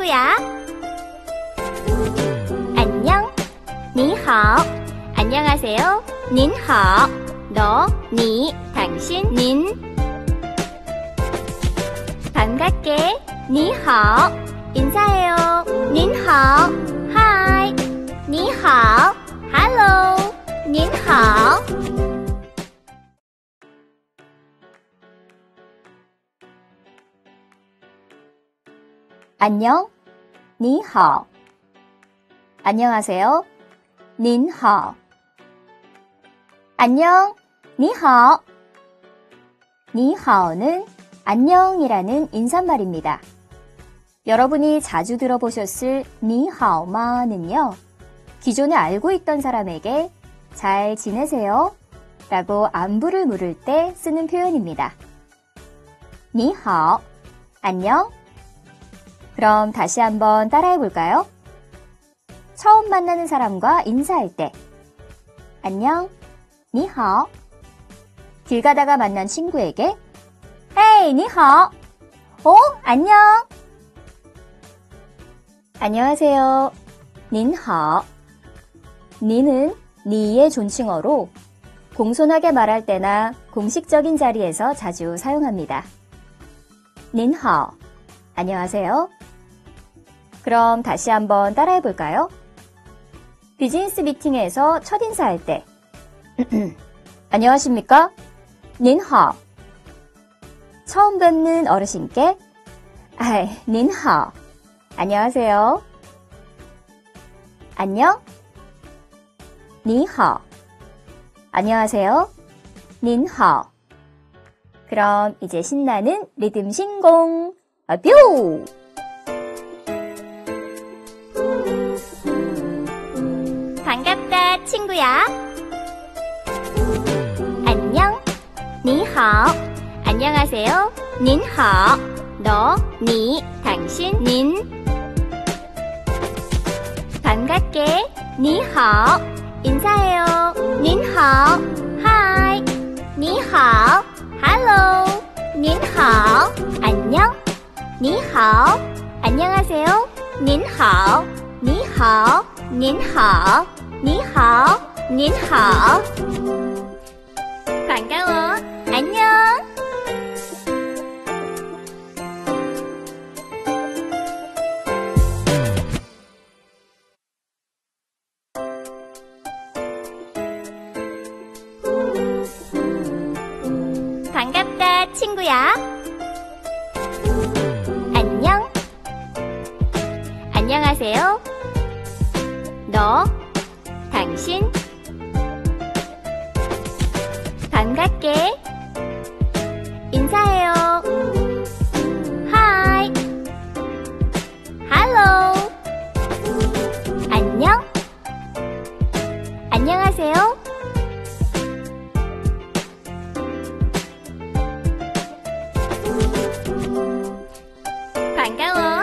친구야. 안녕, 니하오. 안녕하세요, 닌하오. 너, 니, 당신, 닌. 반갑게, 니하오. 인사해요, 닌하오. 하이, 니하오. 할로, 닌하오. 안녕, 니하오. 안녕하세요, 닌하오. 안녕, 니하오. 니하오는 안녕이라는 인사말입니다. 여러분이 자주 들어보셨을 니하오마는요, 기존에 알고 있던 사람에게 잘 지내세요? 라고 안부를 물을 때 쓰는 표현입니다. 니하오, 안녕. 그럼 다시 한번 따라해 볼까요? 처음 만나는 사람과 인사할 때 안녕, 니하오. 길 가다가 만난 친구에게 헤이, 니하오. 안녕. 안녕하세요, 닌하오. 니는 니의 존칭어로 공손하게 말할 때나 공식적인 자리에서 자주 사용합니다. 닌하오, 안녕하세요. 그럼 다시 한번 따라해 볼까요? 비즈니스 미팅에서 첫인사할 때 안녕하십니까? 닌하오. 처음 뵙는 어르신께 닌하오. 안녕하세요. 안녕? 니하오. 안녕하세요. 닌하오. 그럼 이제 신나는 리듬 신공. 뾰! 반갑다, 친구야. 안녕, 니하오. 안녕하세요, 닌하오. 너, 니, 당신, 닌. 반갑게, 니하오. 인사해요, 닌하오. 하이, 니하오. 할로, 닌하오. 안녕, 니하오. 안녕하세요, 닌하오. 니하오, 닌하오. 니하오, 닌하오. 반가워, 안녕. 반갑다, 친구야. 안녕. 안녕하세요. 너, 당신. 반갑게 인사해요. 하이, 할로. 안녕. 안녕하세요. 반가워.